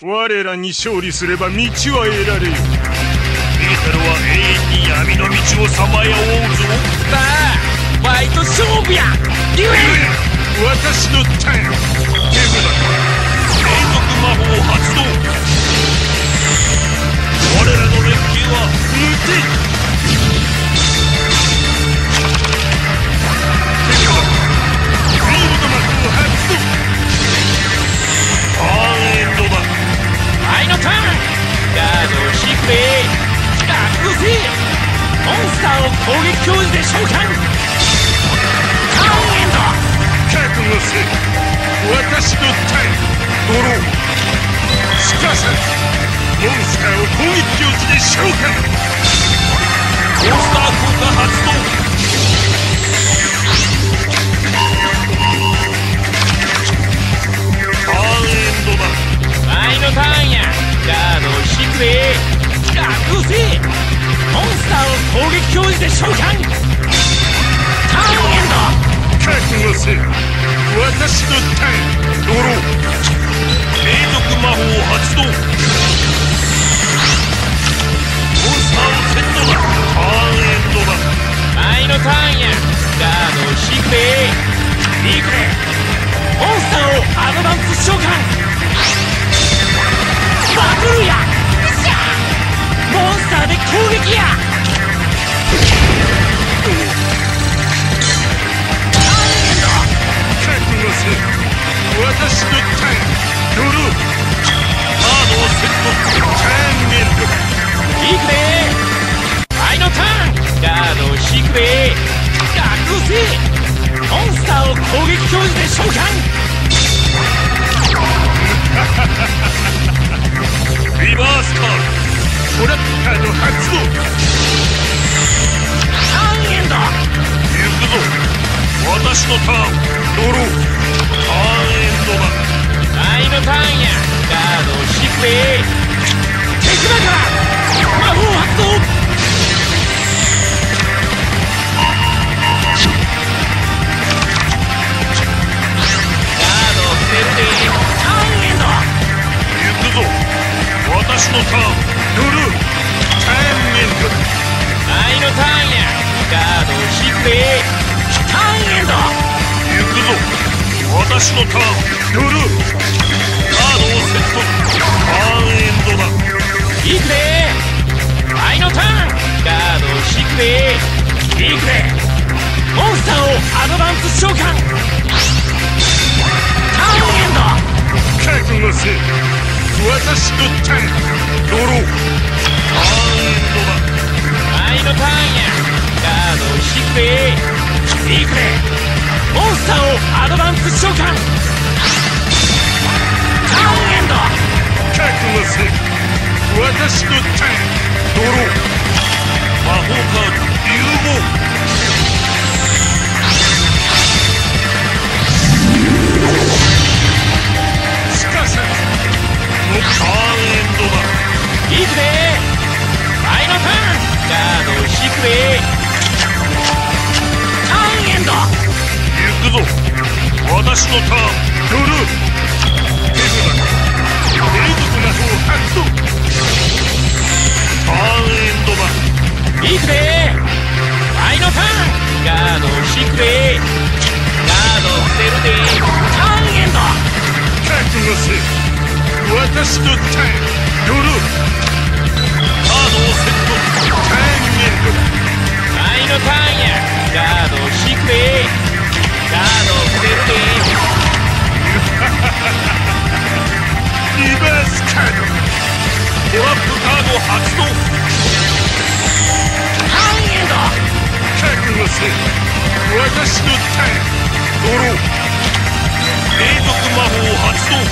我らに勝利すれば道は得られる。 メータルは永遠に闇の道をさまよおうぞ。 さあワイと勝負や。デュエル私のターン。 ゲブだ。連続魔法発動。我らの連携は無敵。 ターンガードを敷くれ。楽せモンスターを攻撃表示で召喚。ターンエンド。 覚悟せ。私のターン。ドロー。すかさずモンスターを攻撃表示で召喚。 モンスター効果発動。ターンエンドだ。 ワイのターンや。ガードを敷くれ。楽せモンスターを攻撃表示で召喚。ターンエンド。 覚悟せ。私のターン。ドロー。 連続魔法発動。モンスターをセットだ。ターンエンドだ。 ワイのターンや。ガードを敷くれ。いくれモンスターをアドバンス召喚。バトルや。モンスターで攻撃や。ターンエンド。 覚悟せ。私のターン。ドロー。 カードをセット。 ターンエンド。 いくでワイのターン。ガードを敷くれ。楽せモンスターを攻撃表示で召喚。 リバースカード。 トラッカーの発動。 ターンエンド。 行くぞ。私のターン。ドロー。ターンエンドだ。 ワイのターンや。ガードを敷くれ。敵だから魔法発動。ガードを捨てるで。ターンエンド。 行くぞ。私のターン。 ドロー。ターンエンド。 ワイのターンや。ガードを敷くれ。ターンエンド。 行くぞ。私のターン。 ドロー。 カードをセット。ターンエンドだ。 いくでワイのターン。ガードを敷くれ。いくでモンスターをアドバンス召喚。ターンエンド。 覚悟せ。私のターン。ドロー。 ターンエンドだ。 ワイのターンや。ガードを敷くれ。いくでモンスターをアドバンス召喚。ターンエンド。 覚悟せ。私のターン。ドロー。 魔法カード融合。 すかさずターンエンドだ。 いくでワイのターン。ガードを敷くれ。ターンエンド。 行くぞ。私のターン。 ドロー。手札。連続魔法発動。 ターンエンドだ。 いくでワイのターン。ガードを敷くれ。ガードを捨てるで。ターンエンド。 覚悟せ。私のターン。ドロー。 カードをセット。 ターンエンド。 ワイのターンや。ガードを敷くれ。ガードを捨てるで。 リバースカード。 トラップカード発動。 ターンエンド。 覚悟せ。私のターン。ドロー。 連続魔法発動。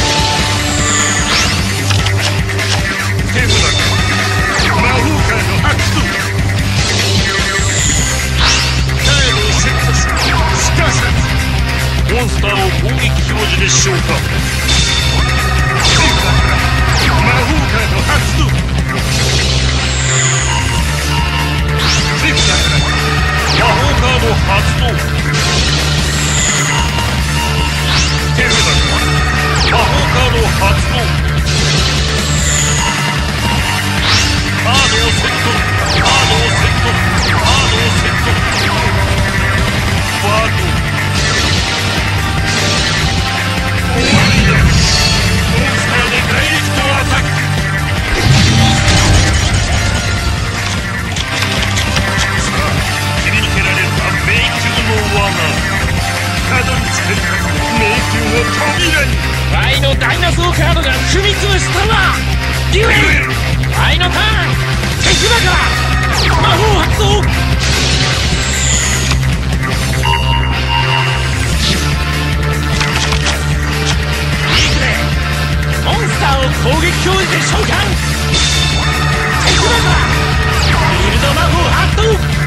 手札。魔法カード発動。カードをセットし。すかさずモンスターを攻撃表示で召喚。 魔法カード発動。手札から魔法カード発動。 手札から魔法カードナスオカードが踏み潰したわ。デュエル愛のターン手札から魔法発動。リークでモンスターを攻撃表示で召喚。手札からフィールド魔法発動。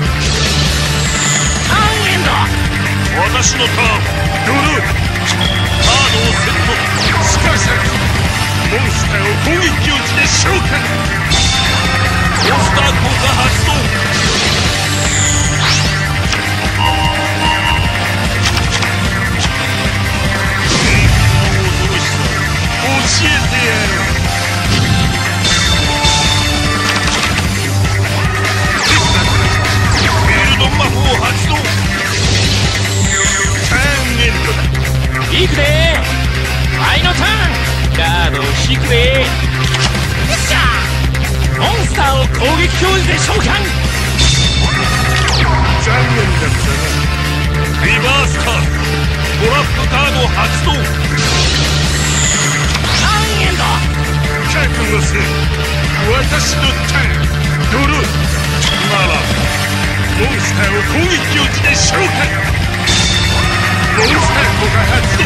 ターンエンド。 私のターンドルーカードをセット。 しかしモンスターを攻撃表示で召喚。 モンスター効果発動。 恐ろしさ教えてやる。 フィールド魔法発動。 ターンエンドだ。 いくで愛のターンカードを引くで。よっしゃモンスターを攻撃表示で召喚。 残念だったな。 リバースカードトラップカード発動。 ターンエンド。 覚悟せ。私のターンドルーならモンスターを攻撃表示で召喚。モンスター効果発動。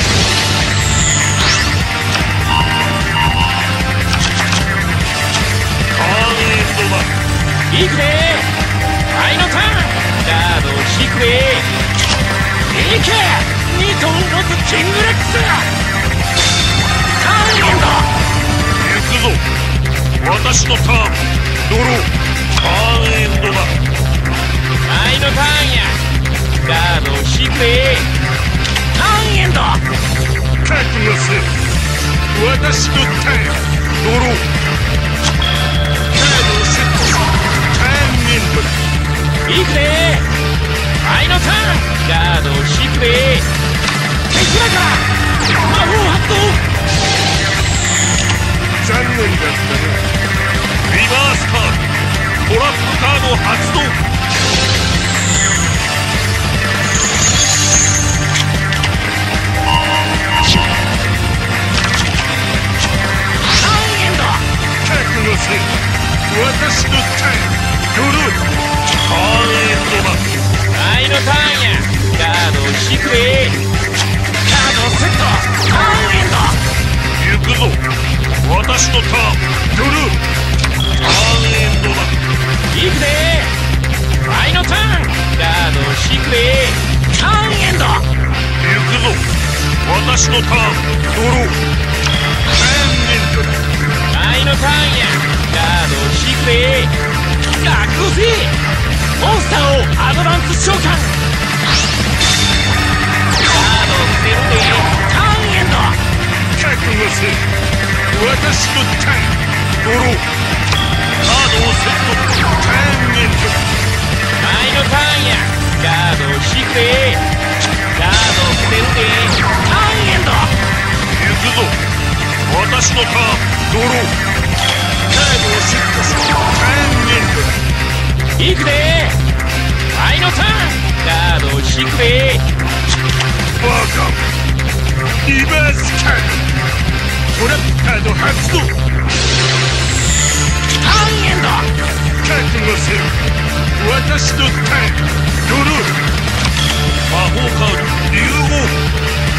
いくで愛のターンカードを引くで。いけ2頭を持つキングレックス。ターンエンド。 行くぞ私のターンドローターンエンドだ。 愛のターンやカードを引くで。ターンエンド。 覚悟せ。私のターンドローいくで愛のターンカードを引くで。手札から魔法発動。 残念だったな。 リバースカードトラップカード発動。 ターンエンド。 覚悟せ。私のターンドローターンエンドだ。 愛のターンやカードを引くで。カードをセット。ターンエンド。 行くぞ私のターンドルーターンエンドだ。 いくで愛のターンカードを引くで。ターンエンド。 行くぞ私のターンドローターンエンドだ。 愛のターンやカードを引くで。ラックせモンスターをアドバンス召喚。カードを捨てるで。ターンエンド。 覚悟せ。私のターンドローカードをセット。 ターンエンドだ。 愛のターンやカードを引くで。カードを捨てるで。ターンエンド。 行くぞ私のターンドローカードをセットする。ターンエンドだ。 いくで愛のターンカードを引くで。 バカリバースカードトラップカード発動。 ターンエンド。 覚悟せ。私のターンドロー魔法カード融合。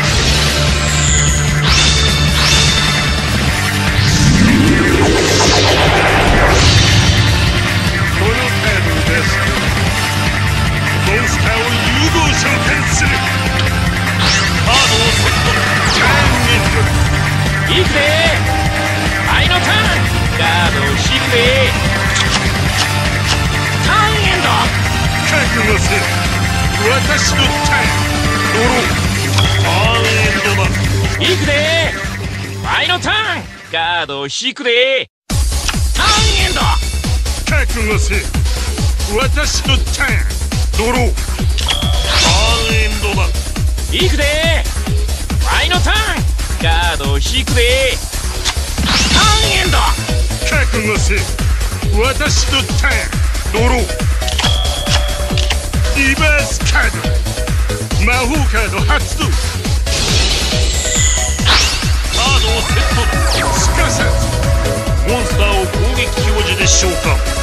このカードを出す。モンスターを融合召喚する。 カードをセット。 ターンエンドだ。 いくで愛のターンカードを引くで。ターンエンド。 覚悟せ。私のターンドローターンエンドだ。 いくで愛のターンカードを引くで。ターンエンド。 覚悟せ。私のターンドローターンエンドだ。 いくで愛のターンカードを引くで。ターンエンド。 覚悟せ。私のターンドローリバースカード魔法カード発動。 カードドをセット。 すかさずモンスターを攻撃表示で召喚。